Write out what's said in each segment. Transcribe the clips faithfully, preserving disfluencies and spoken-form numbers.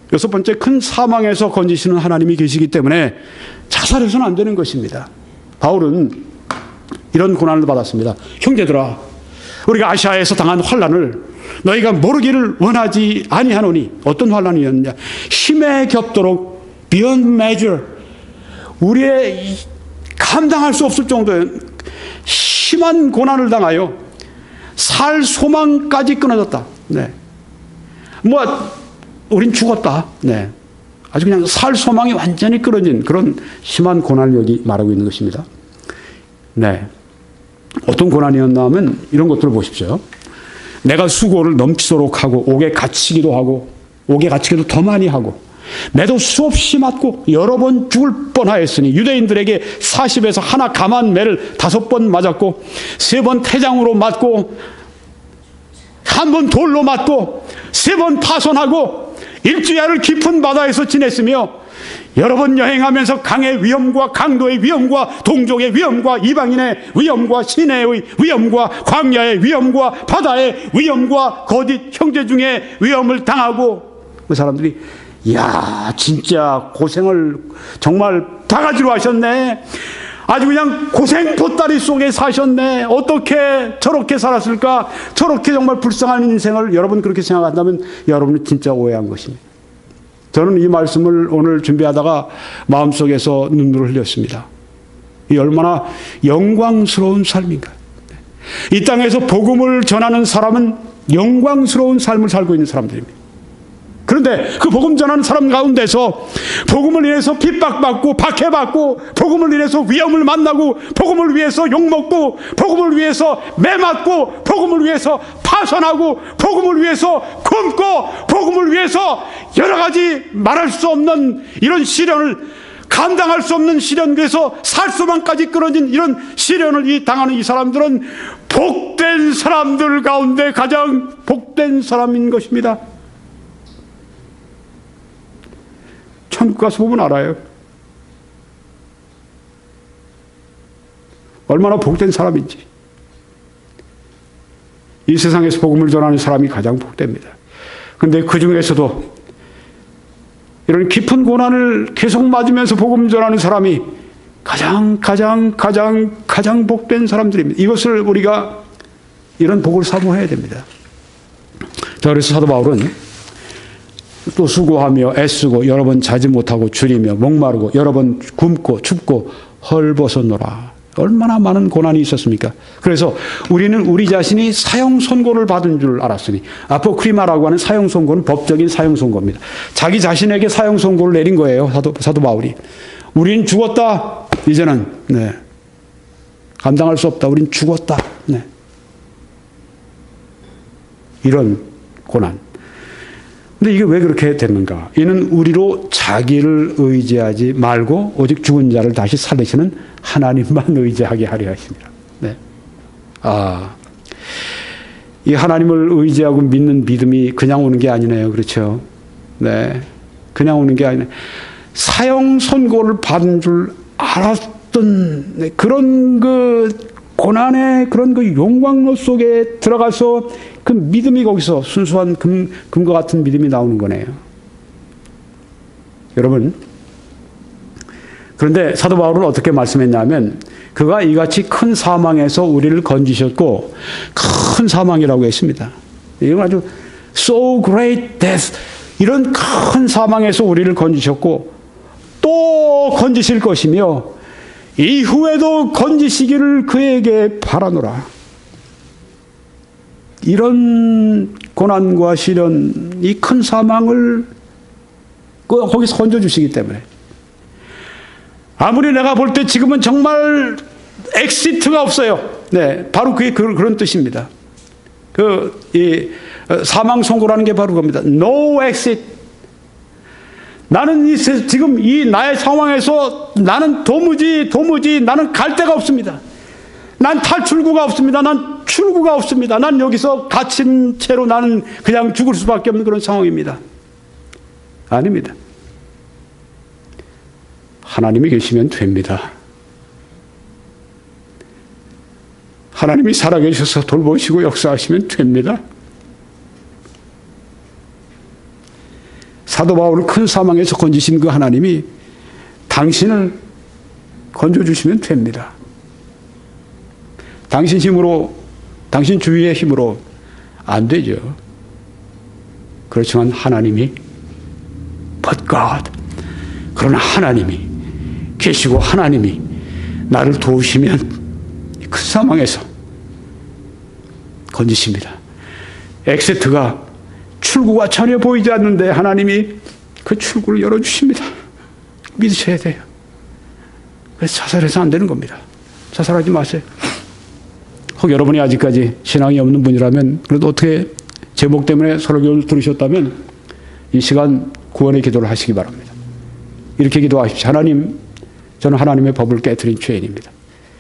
여섯 번째, 큰 사망에서 건지시는 하나님이 계시기 때문에 자살해서는 안 되는 것입니다. 바울은 이런 고난을 받았습니다. 형제들아, 우리가 아시아에서 당한 환난을 너희가 모르기를 원하지 아니하노니. 어떤 환난이었느냐? 힘에 겹도록 beyond measure, 우리의 감당할 수 없을 정도의 심한 고난을 당하여 살 소망까지 끊어졌다. 네. 뭐 우린 죽었다. 네. 아주 그냥 살 소망이 완전히 끊어진 그런 심한 고난을 여기 말하고 있는 것입니다. 네. 어떤 고난이었나 하면 이런 것들을 보십시오. 내가 수고를 넘치도록 하고 옥에 갇히기도 하고 옥에 갇히기도 더 많이 하고 매도 수없이 맞고 여러 번 죽을 뻔하였으니 유대인들에게 사십에서 하나 감한 매를 다섯 번 맞았고 세 번 태장으로 맞고 한 번 돌로 맞고 세 번 파손하고 일주일을 깊은 바다에서 지냈으며 여러 번 여행하면서 강의 위험과 강도의 위험과 동족의 위험과 이방인의 위험과 시내의 위험과 광야의 위험과 바다의 위험과 거짓 형제 중에 위험을 당하고 그 사람들이 이야 진짜 고생을 정말 바가지로 하셨네. 아주 그냥 고생 보따리 속에 사셨네. 어떻게 저렇게 살았을까? 저렇게 정말 불쌍한 인생을 여러분 그렇게 생각한다면 여러분은 진짜 오해한 것입니다. 저는 이 말씀을 오늘 준비하다가 마음속에서 눈물을 흘렸습니다. 이 얼마나 영광스러운 삶인가. 이 땅에서 복음을 전하는 사람은 영광스러운 삶을 살고 있는 사람들입니다. 그런데 그 복음 전하는 사람 가운데서 복음을 인해서 핍박받고 박해받고 복음을 인해서 위험을 만나고 복음을 위해서 욕먹고 복음을 위해서 매맞고 복음을 위해서 파손하고 복음을 위해서 굶고 복음을 위해서 여러 가지 말할 수 없는 이런 시련을 감당할 수 없는 시련, 그래서 살 수만까지 끊어진 이런 시련을 이 당하는 이 사람들은 복된 사람들 가운데 가장 복된 사람인 것입니다. 천국 가서 보면 알아요. 얼마나 복된 사람인지. 이 세상에서 복음을 전하는 사람이 가장 복됩니다. 그런데 그 중에서도 이런 깊은 고난을 계속 맞으면서 복음 전하는 사람이 가장 가장 가장 가장 복된 사람들입니다. 이것을 우리가 이런 복을 사모해야 됩니다. 자, 그래서 사도 바울은 또 수고하며 애쓰고 여러 번 자지 못하고 줄이며 목마르고 여러 번 굶고 춥고 헐벗었노라. 얼마나 많은 고난이 있었습니까? 그래서 우리는 우리 자신이 사형 선고를 받은 줄 알았으니, 아포크리마라고 하는 사형 선고는 법적인 사형 선고입니다. 자기 자신에게 사형 선고를 내린 거예요. 사도, 사도 바울이. 우린 죽었다. 이제는 네. 감당할 수 없다. 우린 죽었다. 네. 이런 고난. 근데 이게 왜 그렇게 됐는가? 이는 우리로 자기를 의지하지 말고 오직 죽은 자를 다시 살리시는 하나님만 의지하게 하려 하십니다. 네. 아, 이 하나님을 의지하고 믿는 믿음이 그냥 오는 게 아니네요. 그렇죠? 네. 그냥 오는 게 아니네. 사형 선고를 받은 줄 알았던 네. 그런 그 고난의 그런 그 용광로 속에 들어가서 그 믿음이 거기서 순수한 금, 금과 같은 믿음이 나오는 거네요. 여러분, 그런데 사도 바울은 어떻게 말씀했냐면 그가 이같이 큰 사망에서 우리를 건지셨고, 큰 사망이라고 했습니다. 이건 아주 so great death, 이런 큰 사망에서 우리를 건지셨고 또 건지실 것이며 이후에도 건지시기를 그에게 바라노라. 이런 고난과 시련, 이 큰 사망을 거기서 건져주시기 때문에 아무리 내가 볼 때 지금은 정말 엑시트가 없어요. 네, 바로 그게 그, 그런 뜻입니다. 그, 이 사망 선고라는 게 바로 그겁니다. No exit. 나는 이, 지금 이 나의 상황에서 나는 도무지, 도무지 나는 갈 데가 없습니다. 난 탈출구가 없습니다. 난 출구가 없습니다. 난 여기서 갇힌 채로 나는 그냥 죽을 수밖에 없는 그런 상황입니다. 아닙니다. 하나님이 계시면 됩니다. 하나님이 살아계셔서 돌보시고 역사하시면 됩니다. 사도 바울을 큰 사망에서 건지신 그 하나님이 당신을 건져주시면 됩니다. 당신 힘으로, 당신 주위의 힘으로 안 되죠. 그렇지만 하나님이, but God, 그러나 하나님이 계시고 하나님이 나를 도우시면 그 상황에서 건지십니다. 엑세트가 출구가 전혀 보이지 않는데 하나님이 그 출구를 열어주십니다. 믿으셔야 돼요. 그래서 자살해서 안 되는 겁니다. 자살하지 마세요. 혹 여러분이 아직까지 신앙이 없는 분이라면, 그래도 어떻게 제목 때문에 설교를 들으셨다면 이 시간 구원의 기도를 하시기 바랍니다. 이렇게 기도하십시오. 하나님, 저는 하나님의 법을 깨트린 죄인입니다.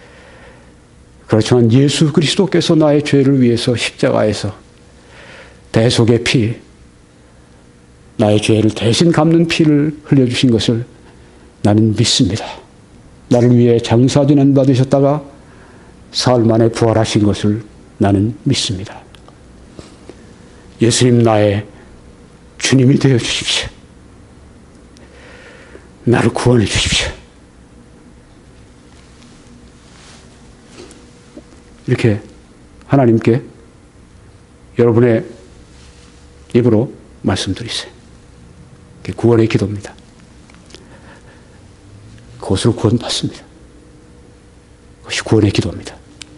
그렇지만 예수 그리스도께서 나의 죄를 위해서 십자가에서 대속의 피, 나의 죄를 대신 갚는 피를 흘려주신 것을 나는 믿습니다. 나를 위해 장사진환 받으셨다가 사흘 만에 부활하신 것을 나는 믿습니다. 예수님, 나의 주님이 되어 주십시오. 나를 구원해 주십시오. 이렇게 하나님께 여러분의 입으로 말씀드리세요. 구원의 기도입니다. 그것으로 구원받습니다. 그것이 구원의 기도입니다.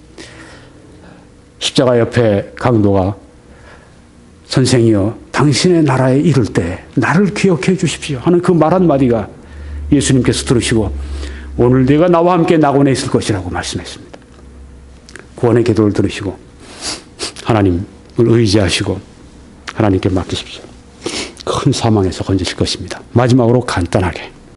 십자가 옆에 강도가 선생이여 당신의 나라에 이를 때 나를 기억해 주십시오 하는 그 말 한마디가 예수님께서 들으시고 오늘 네가 나와 함께 낙원에 있을 것이라고 말씀했습니다. 구원의 기도를 들으시고 하나님을 의지하시고 하나님께 맡기십시오. 큰 사망에서 건지실 것입니다. 마지막으로 간단하게